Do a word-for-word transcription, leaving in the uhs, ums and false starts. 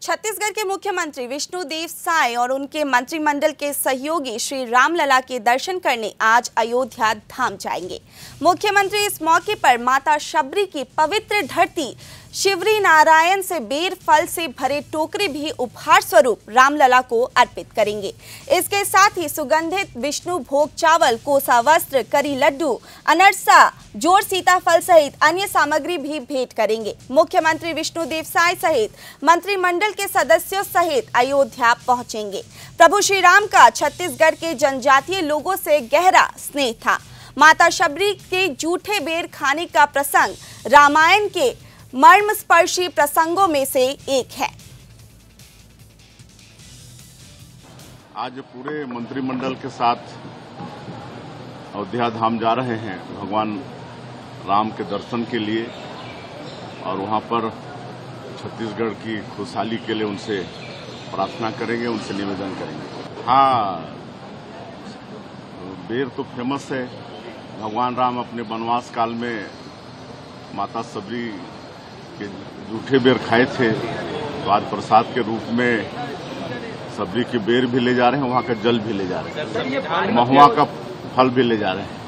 छत्तीसगढ़ के मुख्यमंत्री विष्णुदेव साय और उनके मंत्रिमंडल के सहयोगी श्री रामलला के दर्शन करने आज अयोध्या धाम जाएंगे। मुख्यमंत्री इस मौके पर माता शबरी की पवित्र धरती शिवरी नारायण से बेर फल से भरे टोकरे भी उपहार स्वरूप रामलला को अर्पित करेंगे। इसके साथ ही सुगंधित विष्णु भोग चावल, कोसा वस्त्र, करी लड्डू, अनरसा, जोर सीताफल सहित अन्य सामग्री भी भेंट करेंगे। मुख्यमंत्री विष्णुदेव साय सहित मंत्रिमंडल के सदस्यों सहित अयोध्या पहुंचेंगे। प्रभु श्री राम का छत्तीसगढ़ के जनजातीय लोगों से गहरा स्नेह था। माता शबरी के जूठे बेर खाने का प्रसंग रामायण के मर्मस्पर्शी प्रसंगों में से एक है। आज पूरे मंत्रिमंडल के साथ अयोध्या धाम जा रहे हैं भगवान राम के दर्शन के लिए, और वहां पर छत्तीसगढ़ की खुशहाली के लिए उनसे प्रार्थना करेंगे, उनसे निवेदन करेंगे। हाँ, बेर तो फेमस है। भगवान राम अपने वनवास काल में माता शबरी के जूठे बेर खाए थे, तो आज प्रसाद के रूप में शबरी के बेर भी ले जा रहे हैं, वहाँ का जल भी ले जा रहे हैं, महुआ का फल भी ले जा रहे हैं।